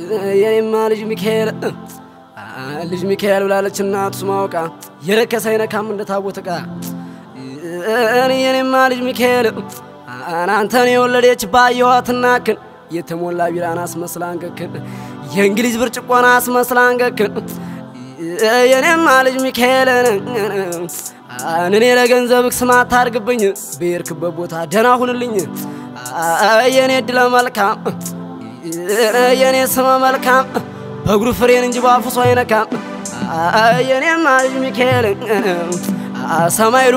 የኔማ ልጅ ሚካኤል ብላለች እናቱ ስማውቃ የረከሰ አይነካም እንደታወተቃ የኔማ ልጅ ሚካኤል አንተን የወለደች ባየዋትናክን የተሞላ ቢራን አስመስላንገክን የእንግሊዝ ብርጭቆና አስመስላንገክን የኔማ ልጅ ሚካኤል እኔ ለገንዘብክ ስማት ታርግብኝ በየርክበት ቦታ ደና ሁንልኝ የኔ ድለ መልካም የኔ ስማ መልካም በእግሩ ፍሬን እንጂ ባፉሱ አይነካም የኔማ ልጅ ሚካኤል ሰማይ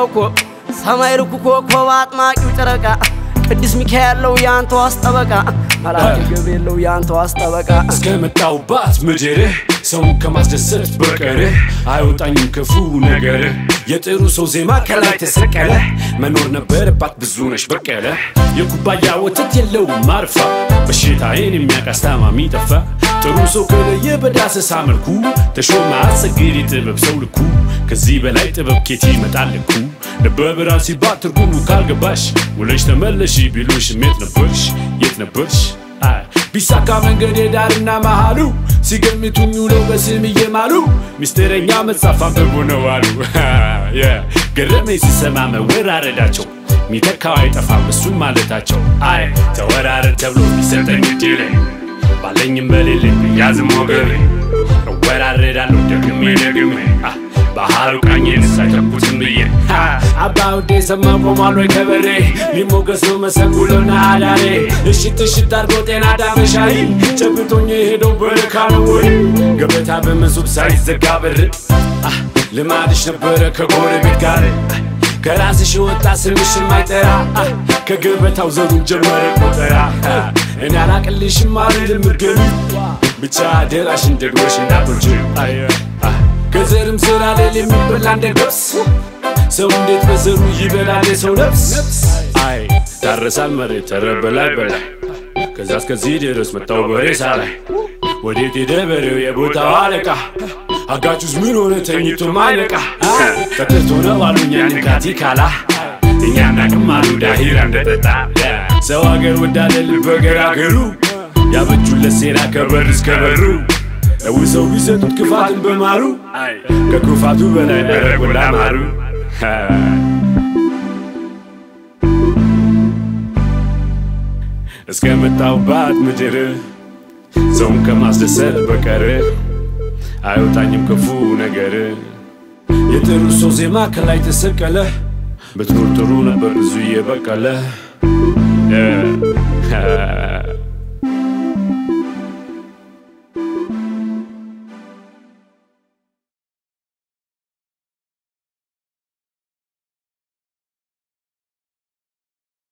ርኩኮ ባጥማቂው ጨረቃ ቅዱስ ሚካኤል ነው ያንተ ዋስጠበቃ መላክ ገብርኤል ነው ያንተ ዋስጠበቃ እስከመጣውባት ምድር ሰው ከማስደሰት በቀር አይወጣኝም ክፉ ነገር የጥሩ ሰው ዜማ ከላይ ተሰቀለ መኖር ነበረባት ብዙ ነሽ በቀለ የኩባያ ወተት የለው ማርፋ በሽታዬን የሚያቃስታማሚ ጠፋ ጥሩ ሰው ከለየ በዳሰሳ መልኩ ተሾማ አሰግድ ጥበብ ሰው ልኩ ከዚህ በላይ ጥበብ ኬቲ ይመጣልኩ ለበብራን ሲባል ትርጉሙ ካልገባሽ ወለሽ ተመለሺ ቢሉሽ የት ነበርሽ ቢሳካ መንገድ ዳርና መሃሉ ሲገምቱኝ ነው በስም እየማሉ ሚስጥረኛ መጻፍ አንብቦ ነው አሉ ገረመኝ ሲሰማ መወራረዳቸው ሚተካው አይጠፋም እሱን ማለታቸው ተወራረድ ተብሎ ቢሰጠኝ እድል ባለኝም በሌለኝ ያዝም ወገቤ ወራረዳለሁ ደግሜ ባህሩ ቃኘን ሳይተኩትም ብዬ አባውዴ ሰማው ቆሟል ወይ ከበሬ ሊሞገስ ነው መሰንጉሎና አዳሬ እሽት አርጎ ጤና ዳመሻይ ጨብጦኝ ሄደው በረካ ነው ወይ ገበታ በመሶብ ሳይዘጋ በር ልማድሽ ነበረ ከጎረቤት ጋር ከራስሽ ወጣ ስምሽ ማይጠራ ከገበታው ዘሩን ጀመረ ቆጠራ እኔ አላቅልሽም አይደል ምርገም ብቻ ደራሽን ደግሞሽ እንዳትወጪ ከዘርም ስራ ላይ የሚበላ እንደገብስ ሰው እንዴት በዘሩ ይበላል የሰው ነፍስ ታረሳል መሬት ተረበላይ በላይ ከዛ እስከዚህ ድረስ መጣው በሬሳ ላይ ወዴት ሄደ በሬው የቦታው አለቃ አጋቹስ ምን ሆነ ተኝቶ ማይነቃ ተከርቶ ነው አሉኝ ያንካቲ ካላ እኛና ቅማሉ ዳሂራ እንደጠጣ ሰው አገር ወዳደል በገራገሩ ያበጁለት ሴራ ከበር እስከ በሩ ሰው ቢሰጡት ክፋትን በማሩ ከክፋቱ በላይ አረጎላ ማሩ እስከመጣውባት ምድር ሰውን ከማስደሰት በቀር አይወጣኝም ክፉ ነገር የጥሩ ሰው ዜማ ከላይ ተሰቀለ ብትኖር ጥሩ ነበር ብዙ እየበቀለ